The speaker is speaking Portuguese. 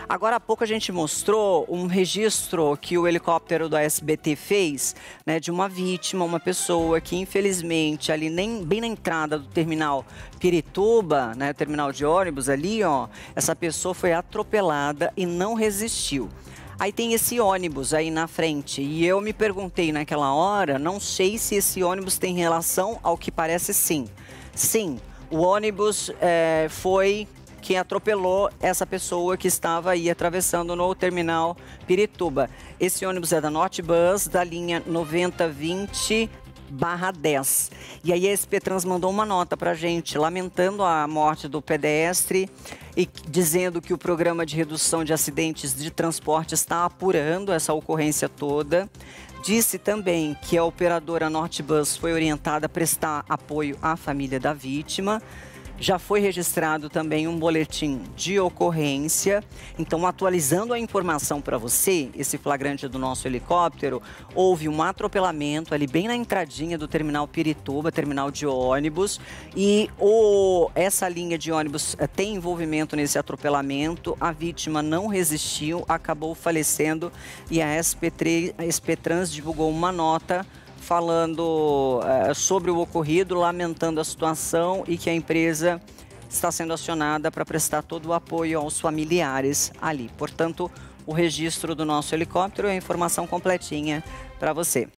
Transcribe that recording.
Agora há pouco a gente mostrou um registro que o helicóptero do SBT fez, né, de uma vítima, uma pessoa que infelizmente ali bem na entrada do terminal Pirituba, né, terminal de ônibus ali, ó, essa pessoa foi atropelada e não resistiu. Aí tem esse ônibus aí na frente e eu me perguntei naquela hora, não sei se esse ônibus tem relação ao que parece sim. Sim, o ônibus foi quem atropelou essa pessoa que estava aí atravessando no terminal Pirituba. Esse ônibus é da Nortebus, da linha 9020/10. E aí a SP Trans mandou uma nota pra gente, lamentando a morte do pedestre e dizendo que o programa de redução de acidentes de transporte está apurando essa ocorrência toda. Disse também que a operadora Nortebus foi orientada a prestar apoio à família da vítima. Já foi registrado também um boletim de ocorrência. Então, atualizando a informação para você, esse flagrante do nosso helicóptero, houve um atropelamento ali bem na entradinha do terminal Pirituba, terminal de ônibus, e essa linha de ônibus tem envolvimento nesse atropelamento. A vítima não resistiu, acabou falecendo e a SP Trans divulgou uma nota falando sobre o ocorrido, lamentando a situação e que a empresa está sendo acionada para prestar todo o apoio aos familiares ali. Portanto, o registro do nosso helicóptero é a informação completinha para você.